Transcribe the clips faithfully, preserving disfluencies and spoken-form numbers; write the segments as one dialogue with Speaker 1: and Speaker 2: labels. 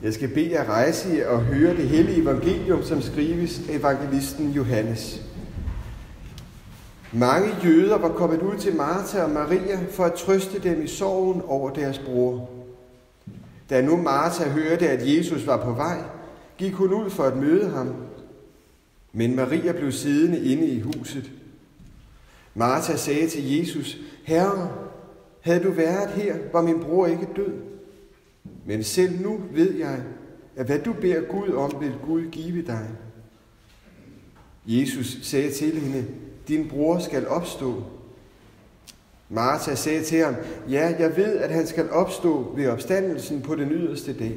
Speaker 1: Jeg skal bede jer rejse jer og høre det hellige evangelium, som skrives af evangelisten Johannes. Mange jøder var kommet ud til Martha og Maria for at trøste dem i sorgen over deres bror. Da nu Martha hørte, at Jesus var på vej, gik hun ud for at møde ham. Men Maria blev siddende inde i huset. Martha sagde til Jesus: Herre, havde du været her, var min bror ikke død. Men selv nu ved jeg, at hvad du beder Gud om, vil Gud give dig. Jesus sagde til hende: Din bror skal opstå. Martha sagde til ham: Ja, jeg ved, at han skal opstå ved opstandelsen på den yderste dag.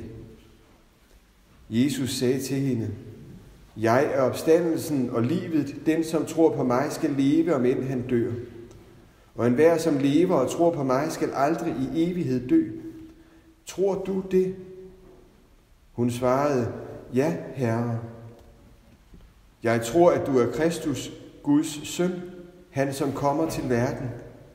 Speaker 1: Jesus sagde til hende: Jeg er opstandelsen og livet. Den, som tror på mig, skal leve, om end han dør. Og enhver, som lever og tror på mig, skal aldrig i evighed dø. Tror du det? Hun svarede: Ja, Herre. Jeg tror, at du er Kristus, Guds søn, han som kommer til verden.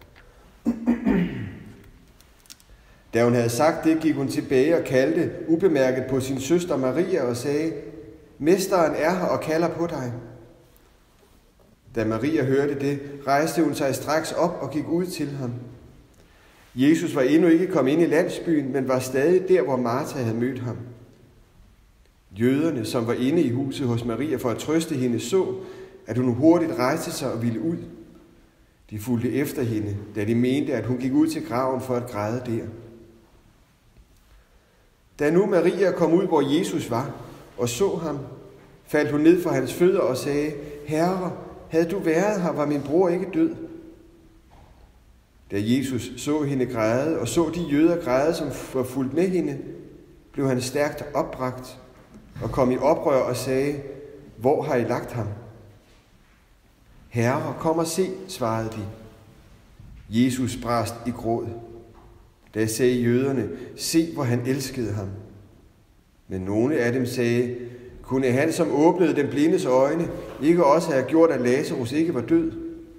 Speaker 1: Da hun havde sagt det, gik hun tilbage og kaldte ubemærket på sin søster Maria og sagde: Mesteren er her og kalder på dig. Da Maria hørte det, rejste hun sig straks op og gik ud til ham. Jesus var endnu ikke kommet ind i landsbyen, men var stadig der, hvor Martha havde mødt ham. Jøderne, som var inde i huset hos Maria for at trøste hende, så, at hun hurtigt rejste sig og ville ud. De fulgte efter hende, da de mente, at hun gik ud til graven for at græde der. Da nu Maria kom ud, hvor Jesus var, og så ham, faldt hun ned for hans fødder og sagde: Herre, havde du været her, var min bror ikke død. Da Jesus så hende græde, og så de jøder græde, som var fulgt med hende, blev han stærkt opbragt og kom i oprør og sagde: Hvor har I lagt ham? Herre, kom og se, svarede de. Jesus brast i gråd. Da sagde jøderne: Se, hvor han elskede ham. Men nogle af dem sagde: Kunne han, som åbnede den blindes øjne, ikke også have gjort, at Lazarus ikke var død?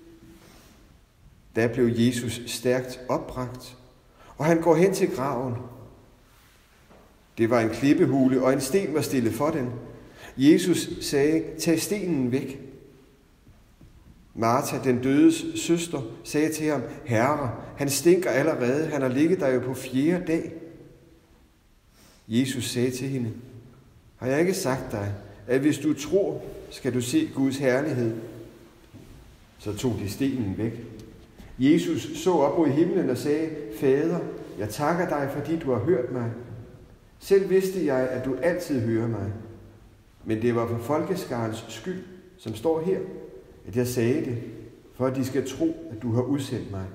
Speaker 1: Da blev Jesus stærkt opbragt, og han går hen til graven. Det var en klippehule, og en sten var stillet for den. Jesus sagde: Tag stenen væk. Martha, den dødes søster, sagde til ham: Herre, han stinker allerede, han har ligget der jo på fjerde dag. Jesus sagde til hende: Har jeg ikke sagt dig, at hvis du tror, skal du se Guds herlighed? Så tog de stenen væk. Jesus så op mod himlen og sagde: Fader, jeg takker dig, fordi du har hørt mig. Selv vidste jeg, at du altid hører mig. Men det var for folkeskarens skyld, som står her, at jeg sagde det, for at de skal tro, at du har udsendt mig.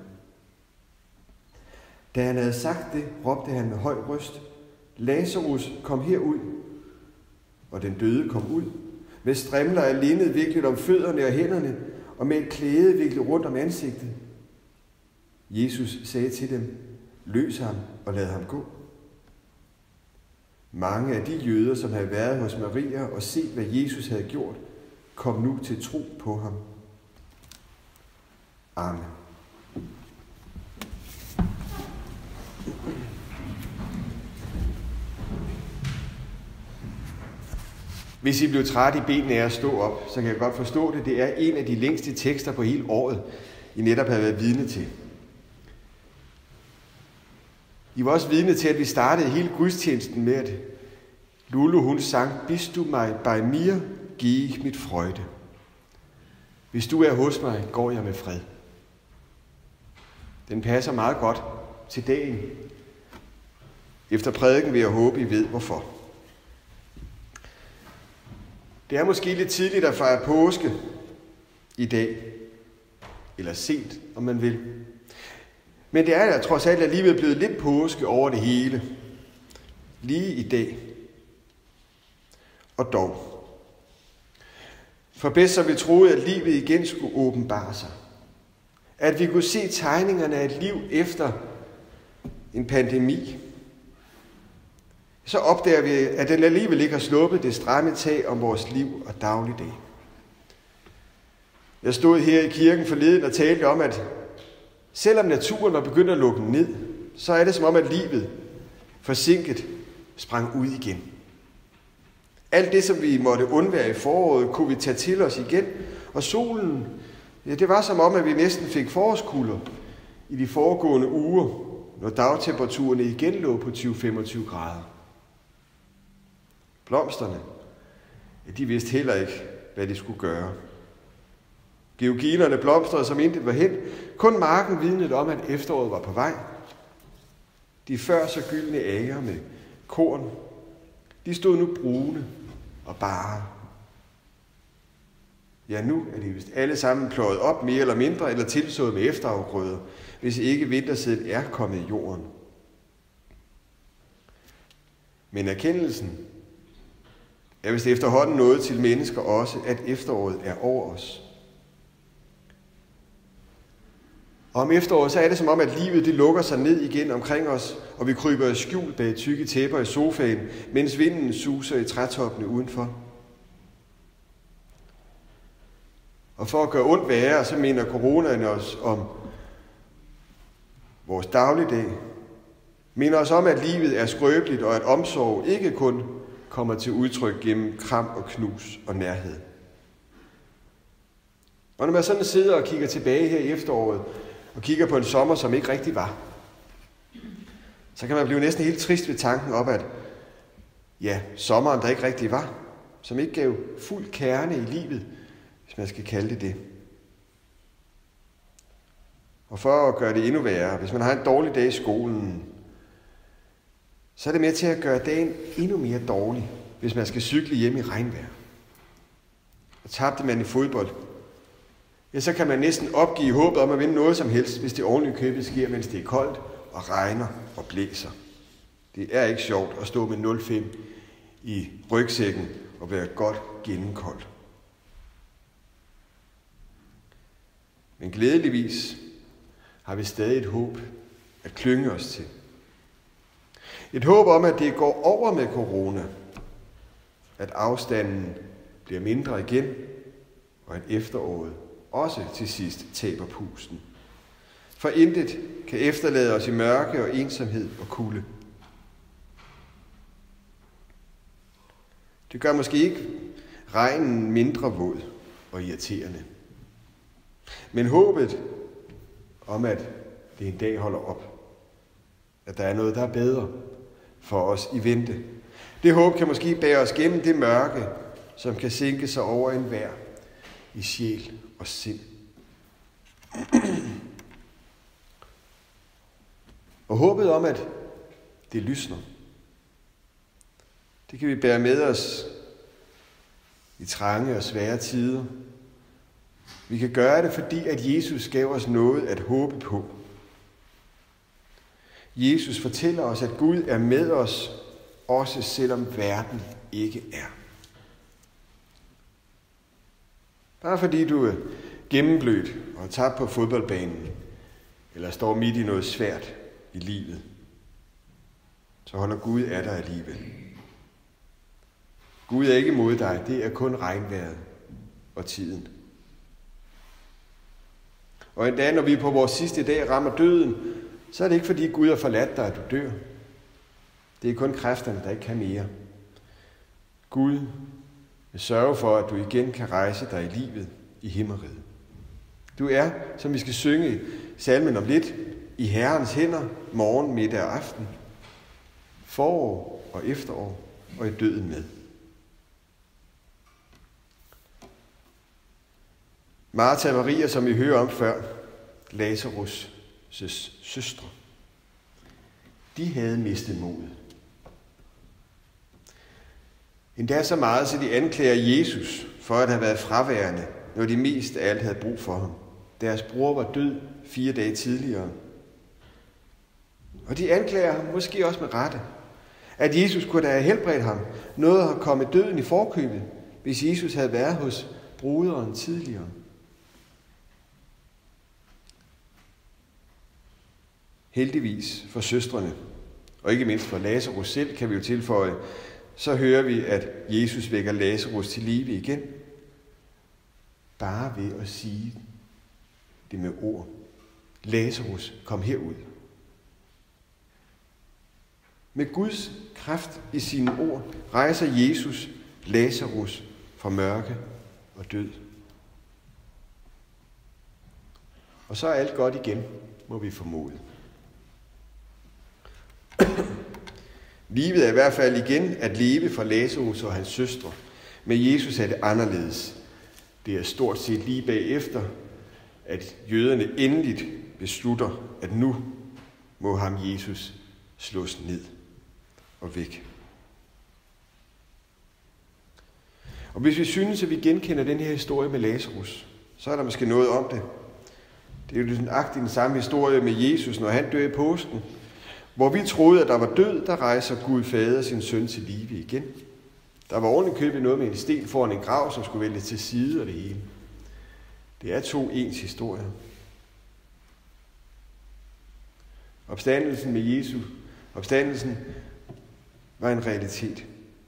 Speaker 1: Da han havde sagt det, råbte han med høj røst: Lazarus, kom herud. Og den døde kom ud, med strimler af linned viklet om fødderne og hænderne, og med et klæde viklet rundt om ansigtet. Jesus sagde til dem: Løs ham og lad ham gå. Mange af de jøder, som havde været hos Maria og set, hvad Jesus havde gjort, kom nu til tro på ham. Amen. Hvis I blev træt i benene af at stå op, så kan jeg godt forstå det. Det er en af de længste tekster på hele året, I netop har været vidne til. I var også vidne til, at vi startede hele gudstjenesten med, at Lulu hun sang: Bist du mig bei mir, giv ich mit Freude. Hvis du er hos mig, går jeg med fred. Den passer meget godt til dagen. Efter prædiken vil jeg håbe, I ved hvorfor. Det er måske lidt tidligt at fejre påske i dag, eller sent, om man vil. Men det er trods alt alligevel blevet lidt påske over det hele, lige i dag. Og dog. For bedst så vi troede, at livet igen skulle åbenbare sig. At vi kunne se tegningerne af et liv efter en pandemi. Så opdager vi, at den alligevel ikke har sluppet det stramme tag om vores liv og dagligdag. Jeg stod her i kirken forleden og talte om, at selvom naturen var begyndt at lukke ned, så er det som om, at livet forsinket sprang ud igen. Alt det, som vi måtte undvære i foråret, kunne vi tage til os igen, og solen, ja, det var som om, at vi næsten fik forårskulder i de foregående uger, når dagtemperaturerne igen lå på tyve til femogtyve grader. Blomsterne, ja, de vidste heller ikke, hvad de skulle gøre. Georginerne blomstrede som intet var hen. Kun marken vidnede om, at efteråret var på vej. De før så gyldne ager med korn, de stod nu brune og bare. Ja, nu er de vist alle sammen pløjet op mere eller mindre, eller tilsået med efterafgrøder, hvis ikke vintersædet er kommet i jorden. Men erkendelsen er vist efterhånden noget til mennesker også, at efteråret er over os. Og om efteråret, så er det som om, at livet det lukker sig ned igen omkring os, og vi kryber skjult bag tykke tæpper i sofaen, mens vinden suser i trætoppene udenfor. Og for at gøre ondt værre, så minder coronaen os om vores dagligdag. Minder os om, at livet er skrøbeligt, og at omsorg ikke kun kommer til udtryk gennem kram og knus og nærhed. Og når man sådan sidder og kigger tilbage her i efteråret, og kigger på en sommer, som ikke rigtig var, så kan man blive næsten helt trist ved tanken op, at ja, sommeren, der ikke rigtig var, som ikke gav fuld kerne i livet, hvis man skal kalde det det. Og for at gøre det endnu værre, hvis man har en dårlig dag i skolen, så er det med til at gøre dagen endnu mere dårlig, hvis man skal cykle hjem i regnvejr. Og tabte man i fodbold, ja, så kan man næsten opgive håbet om at vinde noget som helst, hvis det ordentligt købet sker, mens det er koldt og regner og blæser. Det er ikke sjovt at stå med nul komma fem i rygsækken og være godt gennemkoldt. Men glædeligvis har vi stadig et håb at klynge os til. Et håb om, at det går over med corona, at afstanden bliver mindre igen, og at efteråret også til sidst taber pusten. For intet kan efterlade os i mørke og ensomhed og kulde. Det gør måske ikke regnen mindre våd og irriterende. Men håbet om, at det en dag holder op, at der er noget, der er bedre for os i vente, det håb kan måske bære os gennem det mørke, som kan sænke sig over enhver i sjæl og sind. Og håbet om, at det lysner, det kan vi bære med os i trange og svære tider. Vi kan gøre det, fordi at Jesus gav os noget at håbe på. Jesus fortæller os, at Gud er med os, også selvom verden ikke er. Bare fordi du er gennemblødt og tabt på fodboldbanen, eller står midt i noget svært i livet, så holder Gud af dig alligevel. Gud er ikke mod dig, det er kun regnvejret og tiden. Og endda, når vi på vores sidste dag rammer døden, så er det ikke fordi Gud har forladt dig, at du dør. Det er kun kræfterne, der ikke kan mere. Gud vil sørge for, at du igen kan rejse dig i livet i himmeriget. Du er, som vi skal synge i salmen om lidt, i Herrens hænder, morgen, middag og aften, forår og efterår og i døden med. Martha og Maria, som vi hører om før, Lazarus' søstre, de havde mistet modet. Endda så meget, så de anklager Jesus for at have været fraværende, når de mest af alt havde brug for ham. Deres bror var død fire dage tidligere. Og de anklager ham måske også med rette, at Jesus kunne da have helbredt ham, noget at komme døden i forkøbet, hvis Jesus havde været hos broderen tidligere. Heldigvis for søstrene, og ikke mindst for Lazarus selv, kan vi jo tilføje, så hører vi, at Jesus vækker Lazarus til live igen, bare ved at sige det med ord. Lazarus, kom herud. Med Guds kraft i sine ord rejser Jesus Lazarus fra mørke og død. Og så er alt godt igen, må vi formode. Livet er i hvert fald igen at leve for Lazarus og hans søstre. Med Jesus er det anderledes. Det er stort set lige bagefter, at jøderne endeligt beslutter, at nu må ham Jesus slås ned og væk. Og hvis vi synes, at vi genkender den her historie med Lazarus, så er der måske noget om det. Det er jo sådan agtigt den samme historie med Jesus, når han dør i påsken. Hvor vi troede, at der var død, der rejser Gud Fader sin søn til live igen. Der var ordentligt købet noget med en sten foran en grav, som skulle vælge til side og det hele. Det er to ens historier. Opstandelsen med Jesu, opstandelsen var en realitet.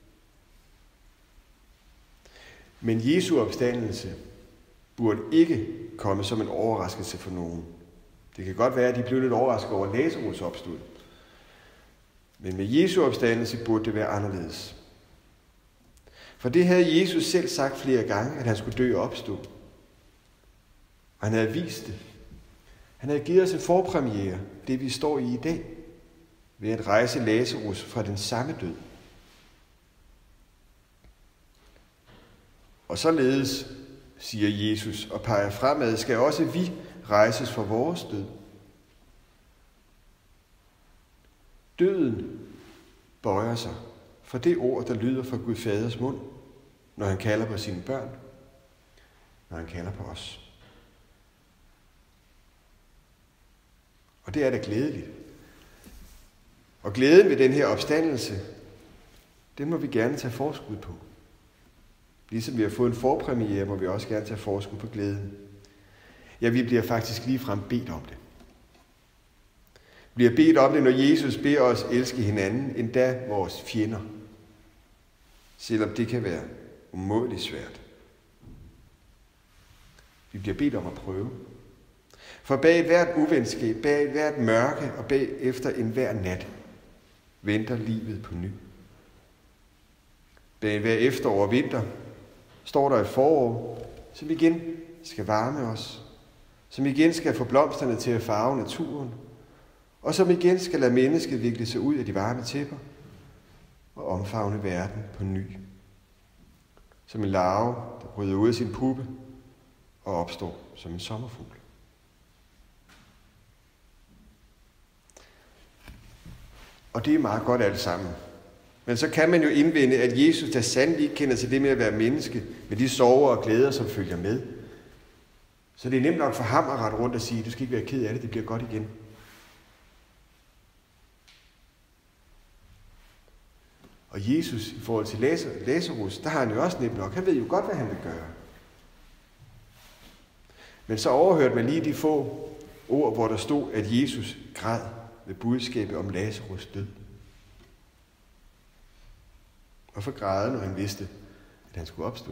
Speaker 1: Men Jesu opstandelse burde ikke komme som en overraskelse for nogen. Det kan godt være, at de blev lidt overrasket over Lazarus opstod. Men med Jesu opstandelse burde det være anderledes. For det havde Jesus selv sagt flere gange, at han skulle dø og opstå. Og han havde vist det. Han havde givet os en forpremiere, det vi står i i dag, ved at rejse Lazarus fra den samme død. Og således, siger Jesus og peger fremad, skal også vi rejses fra vores død. Døden bøjer sig for det ord, der lyder fra Gud Faders mund, når han kalder på sine børn, når han kalder på os. Og det er da glædeligt. Og glæden ved den her opstandelse, den må vi gerne tage forskud på. Ligesom vi har fået en forpremiere, må vi også gerne tage forskud på glæden. Ja, vi bliver faktisk ligefrem bedt om det. Vi bliver bedt om det, når Jesus beder os elske hinanden, endda vores fjender. Selvom det kan være umådeligt svært. Vi bliver bedt om at prøve. For bag hvert uvenskab, bag hvert mørke og bag efter enhver nat, venter livet på ny. Bag hver efterår og vinter står der et forår, som igen skal varme os, som igen skal få blomsterne til at farve naturen, og som igen skal lade mennesket vikle sig ud af de varme tæpper og omfavne verden på ny. Som en larve, der bryder ud af sin puppe og opstår som en sommerfugl. Og det er meget godt alt sammen. Men så kan man jo indvende, at Jesus der sandelig ikke kender til det med at være menneske, med de sorger og glæder, som følger med. Så det er nemt nok for ham at rette rundt og sige, du skal ikke være ked af det, det bliver godt igen. Og Jesus, i forhold til Lazarus, der har han jo også nemt nok. Han ved jo godt, hvad han vil gøre. Men så overhørte man lige de få ord, hvor der stod, at Jesus græd ved budskabet om Lazarus død. Hvorfor græde, når han vidste, at han skulle opstå?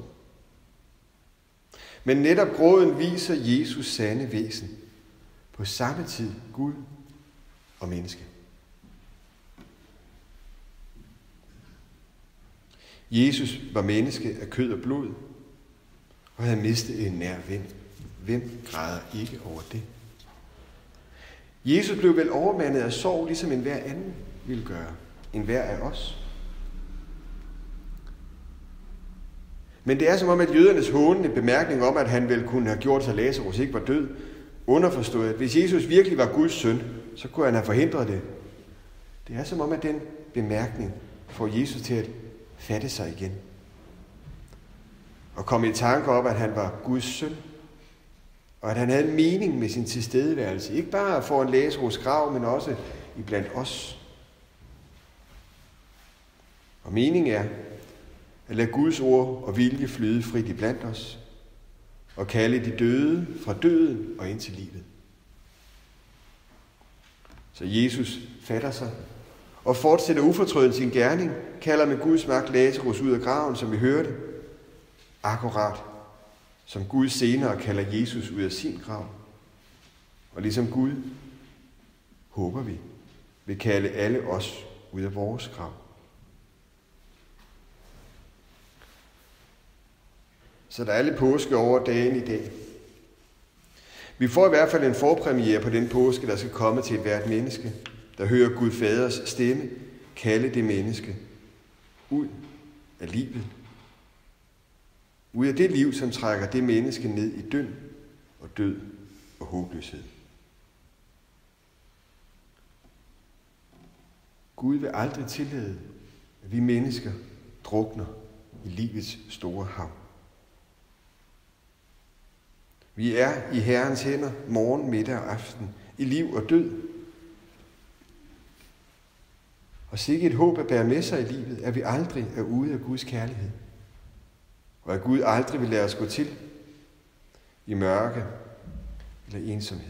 Speaker 1: Men netop gråden viser Jesus sande væsen. På samme tid Gud og menneske. Jesus var menneske af kød og blod, og havde mistet en nær ven. Hvem græder ikke over det? Jesus blev vel overmandet af sorg, ligesom enhver anden ville gøre. Enhver af os. Men det er som om, at jødernes hånende bemærkning om, at han vel kunne have gjort sig, Lazarus ikke var død, underforstået, at hvis Jesus virkelig var Guds søn, så kunne han have forhindret det. Det er som om, at den bemærkning får Jesus til at fatte sig igen. Og komme i tanke om, at han var Guds søn. Og at han havde en mening med sin tilstedeværelse. Ikke bare for en Lazarus grav, men også iblandt os. Og meningen er at lade Guds ord og vilje flyde frit iblandt os. Og kalde de døde fra døden og ind til livet. Så Jesus fatter sig og fortsætter ufortrødent sin gerning, kalder med Guds magt Lazarus ud af graven, som vi hørte. Akkurat som Gud senere kalder Jesus ud af sin grav. Og ligesom Gud, håber vi, vil kalde alle os ud af vores grav. Så der er lidt påske over dagen i dag. Vi får i hvert fald en forpremiere på den påske, der skal komme til et hvert menneske, der hører Gud Faders stemme kalde det menneske ud af livet. Ud af det liv, som trækker det menneske ned i død og død og håbløshed. Gud vil aldrig tillade, at vi mennesker drukner i livets store hav. Vi er i Herrens hænder morgen, middag og aften, i liv og død. Og sikke et håb at bære med sig i livet, at vi aldrig er ude af Guds kærlighed. Og at Gud aldrig vil lade os gå til i mørke eller ensomhed.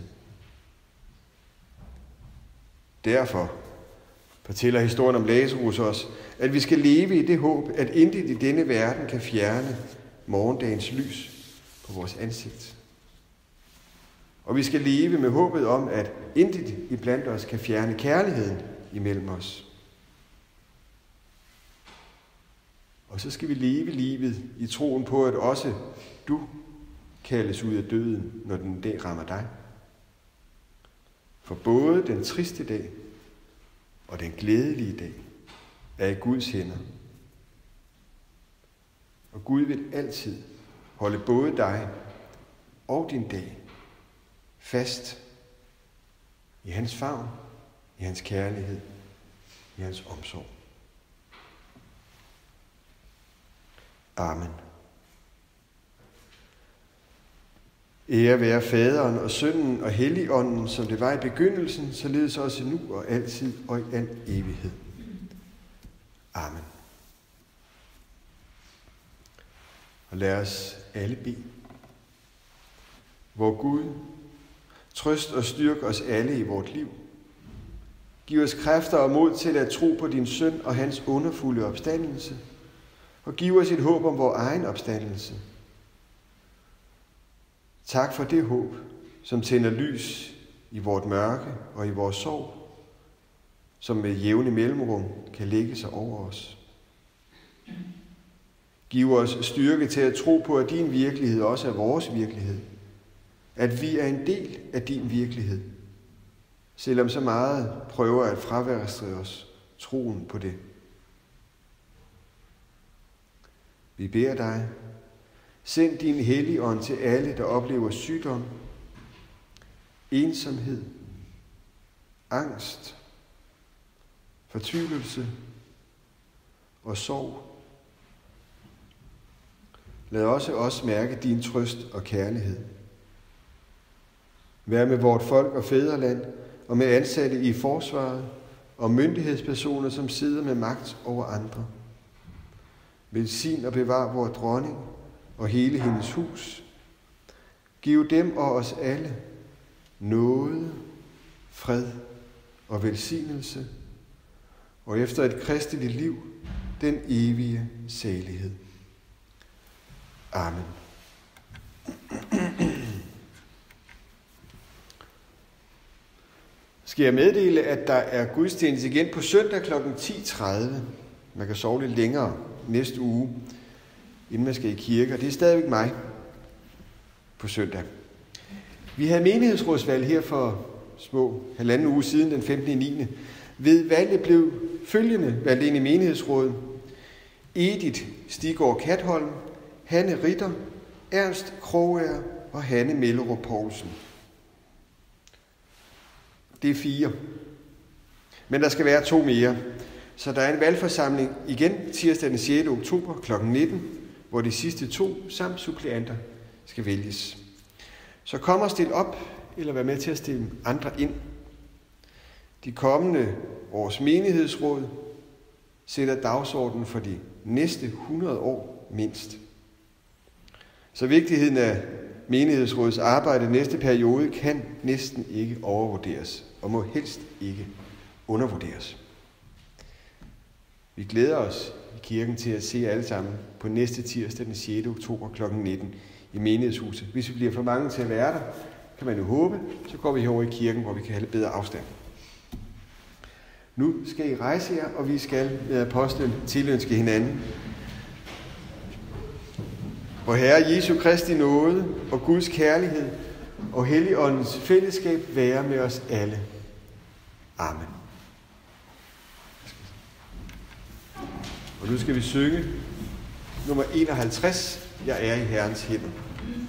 Speaker 1: Derfor fortæller historien om Lazarus os, at vi skal leve i det håb, at intet i denne verden kan fjerne morgendagens lys på vores ansigt. Og vi skal leve med håbet om, at intet iblandt os kan fjerne kærligheden imellem os. Og så skal vi leve livet i troen på, at også du kaldes ud af døden, når den dag rammer dig. For både den triste dag og den glædelige dag er i Guds hænder. Og Gud vil altid holde både dig og din dag fast i hans favn, i hans kærlighed, i hans omsorg. Amen. Ære være Faderen og Sønnen og Helligånden, som det var i begyndelsen, således også nu og altid og i al evighed. Amen. Og lad os alle bede. Vor Gud, trøst og styrk os alle i vort liv. Giv os kræfter og mod til at tro på din Søn og hans underfulde opstandelse, og giv os et håb om vor egen opstandelse. Tak for det håb, som tænder lys i vort mørke og i vores sorg, som med jævne mellemrum kan lægge sig over os. Giv os styrke til at tro på, at din virkelighed også er vores virkelighed. At vi er en del af din virkelighed, selvom så meget prøver at fraværste os troen på det. Vi beder dig, send din Helligånd til alle, der oplever sygdom, ensomhed, angst, fortvivlelse og sorg. Lad også os mærke din trøst og kærlighed. Vær med vort folk og fædreland og med ansatte i forsvaret og myndighedspersoner, som sidder med magt over andre. Velsign og bevar vor dronning og hele hendes hus. Giv dem og os alle nåde, fred og velsignelse, og efter et kristeligt liv, den evige salighed. Amen. Skal jeg meddele, at der er gudstjeneste igen på søndag klokken ti tredive. Man kan sove lidt længere næste uge, inden man skal i kirke, og det er stadigvæk mig på søndag. Vi havde menighedsrådsvalg her for små halvanden uge siden, den femtende niende Ved valget blev følgende valgt ind i menighedsrådet: Edith Stigård Katholm, Hanne Ritter, Ernst Krogager og Hanne Mellerup Poulsen. Det er fire. Men der skal være to mere. Så der er en valgforsamling igen tirsdag den sjette oktober klokken nitten, hvor de sidste to samt suppleanter skal vælges. Så kom og stil op, eller vær med til at stille andre ind. De kommende års menighedsråd sætter dagsordenen for de næste hundrede år mindst. Så vigtigheden af menighedsrådets arbejde næste periode kan næsten ikke overvurderes, og må helst ikke undervurderes. Vi glæder os i kirken til at se alle sammen på næste tirsdag den sjette oktober klokken nitten i menighedshuset. Hvis vi bliver for mange til at være der, kan man jo håbe, så går vi herover i kirken, hvor vi kan have lidt bedre afstand. Nu skal I rejse jer, og vi skal med apostlen tilønske hinanden. Vor Herre Jesu Kristi nåde og Guds kærlighed og Helligåndens fællesskab være med os alle. Amen. Og nu skal vi synge nummer enoghalvtreds. Jeg er i Herrens hænder.